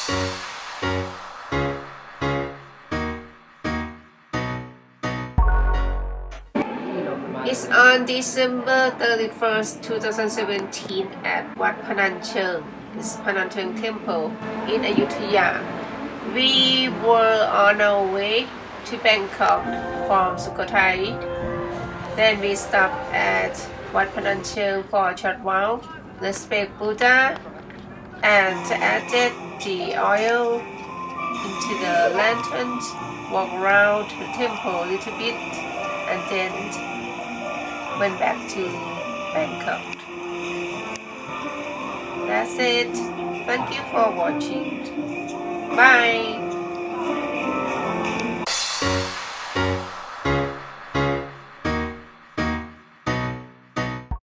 It's on December 31st, 2017 at Wat Phanan Choeng, it's Phanan Choeng Temple in Ayutthaya. We were on our way to Bangkok from Sukhothai. Then we stopped at Wat Phanan Choeng for a short while, respect Buddha, and added the oil into the lanterns, walk around the temple a little bit, and then went back to Bangkok. That's it. Thank you for watching. Bye.